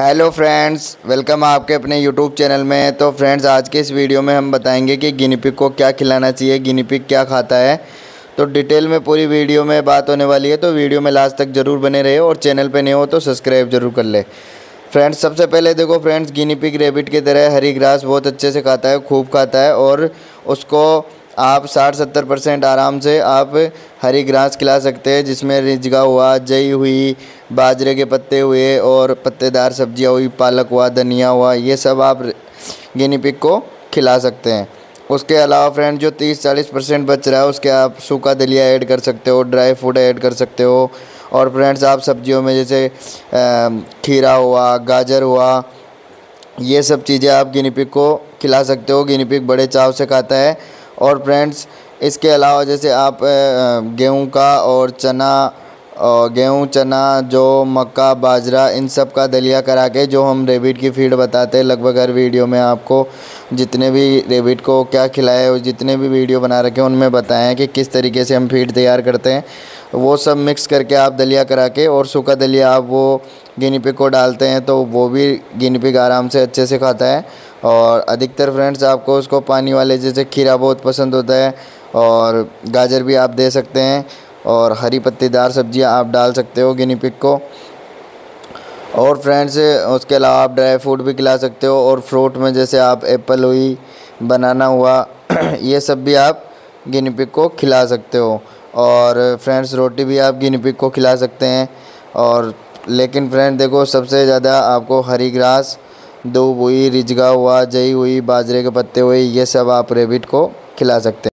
Hello friends, welcome आपके अपने YouTube channel में। तो फ्रेंड्स, आज के इस वीडियो में हम बताएंगे कि गिनी पिग को क्या खिलाना चाहिए, गिनी पिग क्या खाता है। तो डिटेल में पूरी वीडियो में बात होने वाली है, तो वीडियो में लास्ट तक ज़रूर बने रहे और चैनल पे नए हो तो सब्सक्राइब जरूर कर ले। फ्रेंड्स, सबसे पहले देखो फ्रेंड्स, गिनी पिग रेबिट की तरह हरी ग्रास बहुत अच्छे से खाता है, खूब खाता है। और उसको आप 60-70% आराम से आप हरी घास खिला सकते हैं, जिसमें रिजगा हुआ, जई हुई, बाजरे के पत्ते हुए और पत्तेदार सब्जियां हुई, पालक हुआ, धनिया हुआ, ये सब आप गिनी पिग को खिला सकते हैं। उसके अलावा फ्रेंड, जो 30-40% बच रहा है उसके आप सूखा दलिया ऐड कर सकते हो, ड्राई फ्रूट ऐड कर सकते हो। और फ्रेंड्स, आप सब्जियों में जैसे खीरा हुआ, गाजर हुआ, ये सब चीज़ें आप गिनी पिग को खिला सकते हो। गिनी पिग बड़े चाव से खाता है। और फ्रेंड्स, इसके अलावा जैसे आप गेहूं का और गेहूं, चना, जौ, मक्का, बाजरा, इन सब का दलिया करा के, जो हम रेबिट की फीड बताते हैं लगभग हर वीडियो में, आपको जितने भी रेबिट को क्या खिलाए और जितने भी वीडियो बना रखे हैं उनमें बताएं हैं कि किस तरीके से हम फीड तैयार करते हैं। वो सब मिक्स करके आप दलिया करा के और सूखा दलिया आप वो गिनी पिग को डालते हैं, तो वो भी गिनी पिग आराम से अच्छे से खाता है। और अधिकतर फ्रेंड्स, आपको उसको पानी वाले जैसे खीरा बहुत पसंद होता है, और गाजर भी आप दे सकते हैं, और हरी पत्तेदार सब्जियां आप डाल सकते हो गिनी पिग को। और फ्रेंड्स, उसके अलावा आप ड्राई फ्रूट भी खिला सकते हो, और फ्रूट में जैसे आप एप्पल हुई, बनाना हुआ ये सब भी आप गिनी पिग को खिला सकते हो। और फ्रेंड्स, रोटी भी आप गिनी पिग को खिला सकते हैं। और लेकिन फ्रेंड देखो, सबसे ज़्यादा आपको हरी घास, दूब हुई, रिजगा हुआ, जई हुई, बाजरे के पत्ते हुए, ये सब आप रेबिट को खिला सकते हैं।